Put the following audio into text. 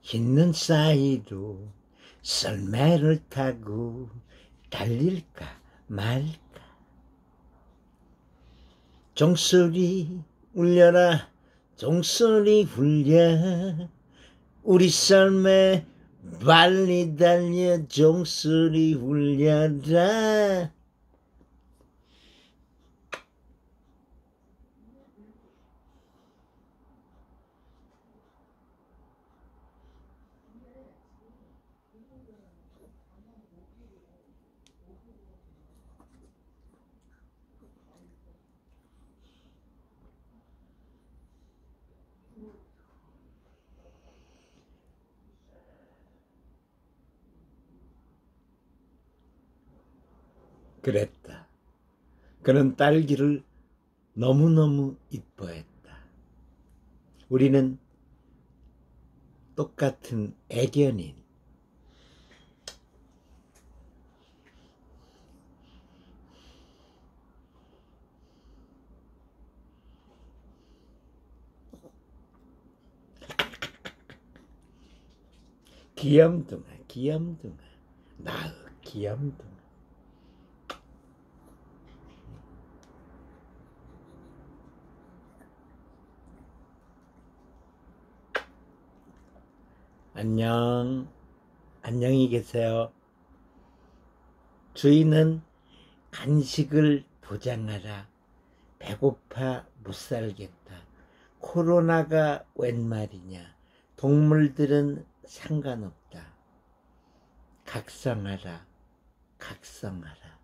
있는 사이로 썰매를 타고 달릴까 말까. 종소리 울려라 종소리 울려 우리 썰매 빨리 달려 종소리 울려라. 그랬다. 그는 딸기를 너무너무 이뻐했다. 우리는 똑같은 애견인. 귀염둥아 귀염둥아 나의 귀염둥아. 안녕, 안녕히 계세요. 주인은 간식을 보장하라. 배고파 못 살겠다. 코로나가 웬 말이냐. 동물들은 상관없다. 각성하라, 각성하라.